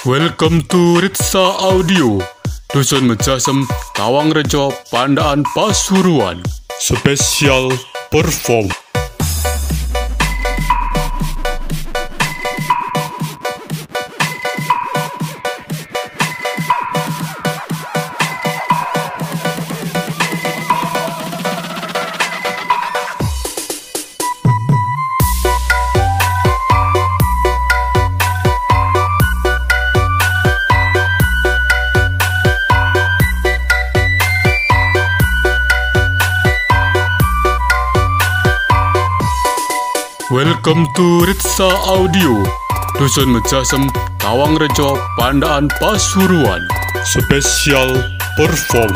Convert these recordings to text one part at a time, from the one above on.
Welcome to Ritsa Audio, Dusun Mejasem, Tawangrejo, Pandaan Pasuruan. Spesial perform. Welcome to Ritsa Audio, Dusun Mejasem, Tawangrejo, Pandaan Pasuruan. Spesial perform.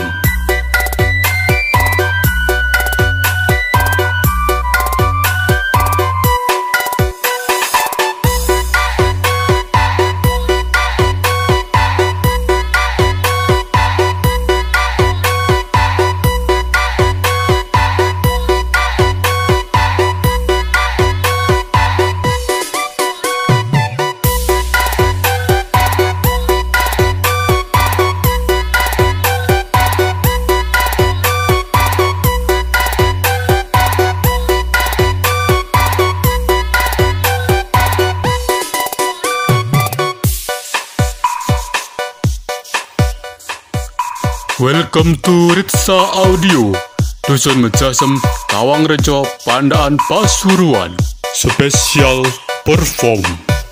Welcome to Ritsa Audio, Dusun Mejasem, Tawangrejo, Pandaan Pasuruan. Spesial perform.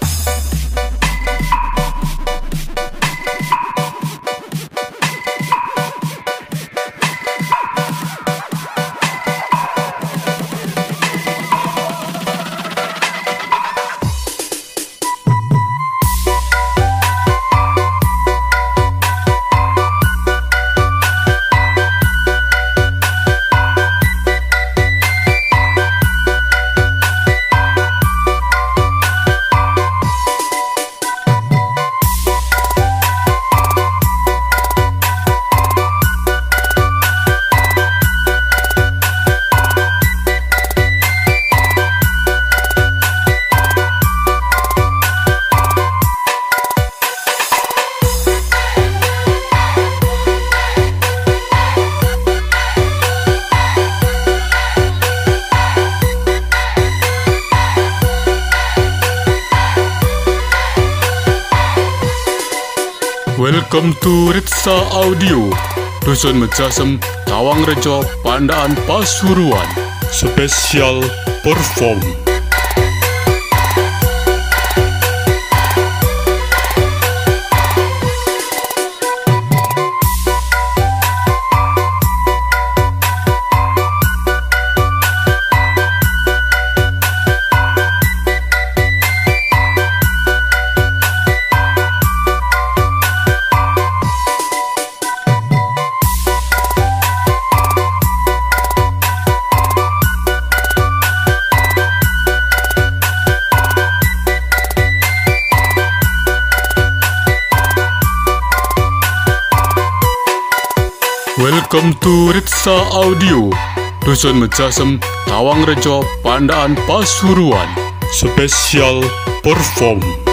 Welcome to Ritsa Audio, Dusun Mejasem, Tawangrejo, Pandaan Pasuruan. Spesial perform. Welcome to Ritsa Audio, Dusun Mejasem, Tawangrejo, Pandaan Pasuruan. Spesial perform.